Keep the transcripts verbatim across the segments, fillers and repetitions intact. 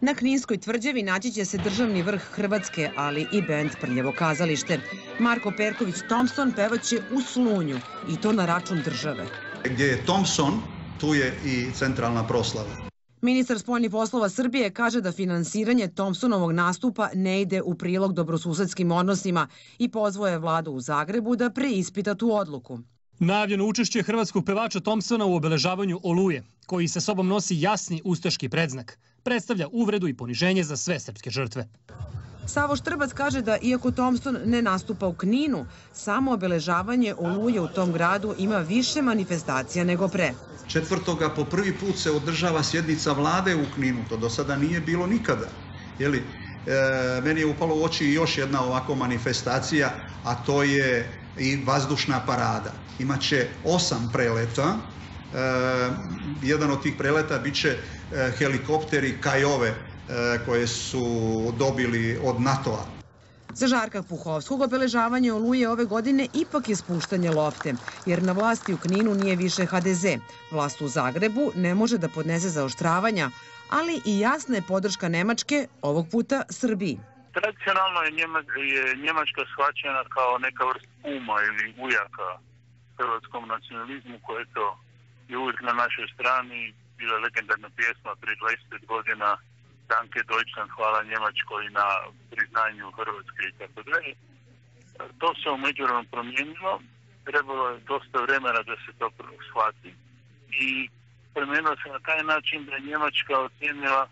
Na Kninskoj tvrđavi naći će se državni vrh Hrvatske, ali i bend Prljevo kazalište. Marko Perković Thompson pevaće u Slunju, i to na račun države. Gdje je Thompson, tu je i centralna proslava. Ministar spoljnih poslova Srbije kaže da finansiranje Thompsonovog nastupa ne ide u prilog dobrosusedskim odnosima i pozvao je vladu u Zagrebu da preispita tu odluku. Najavljeno učešće hrvatskog pevača Thompsona u obeležavanju Oluje, koji sa sobom nosi jasni ustaški predznak, predstavlja uvredu i poniženje za sve srpske žrtve. Savo Štrbac kaže da iako Thompson ne nastupa u Kninu, samo obeležavanje Oluje u tom gradu ima više manifestacija nego pre. Četvrtoga po prvi put se održava sjednica vlade u Kninu, to do sada nije bilo nikada. Jeli, e, meni je upalo u oči još jedna ovako manifestacija, a to je i vazdušna parada. Imaće osam preleta. E, jedan od tih preleta bit će e, helikopteri Kajove e, koje su dobili od NATO-a. Za Žarka Puhovskog obeležavanje Oluje ove godine ipak je spuštanje lopte, jer na vlasti u Kninu nije više ha de ze. Vlast u Zagrebu ne može da podnese zaoštravanja, ali i jasna je podrška Nemačke, ovog puta Srbiji. Tradicionalno je, Njema, je Njemačka shvaćena kao neka vrsta uma ili ujaka hrvatskom nacionalizmu, koje to je uvijek na našoj strani. Bila legendarna pjesma prije dvadeset godina Danke Deutschland, hvala Njemačkoj na priznanju Hrvatske i tako dalje. To se u međuvremenu promijenilo, trebalo je dosta vremena da se to shvati i promijenilo se na taj način da je Njemačka ocijenila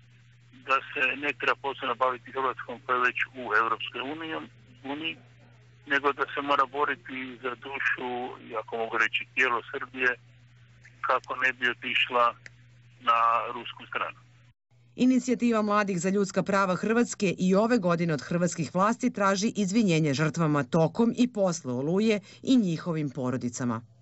da se ne treba posebno baviti Hrvatskom koja je već u Europskoj uniji, nego da se mora boriti za dušu, i ako mogu reći tijelo Srbije, kako ne bi otišla na rusku stranu. Inicijativa mladih za ljudska prava Hrvatske i ove godine od hrvatskih vlasti traži izvinjenje žrtvama tokom i posle Oluje i njihovim porodicama.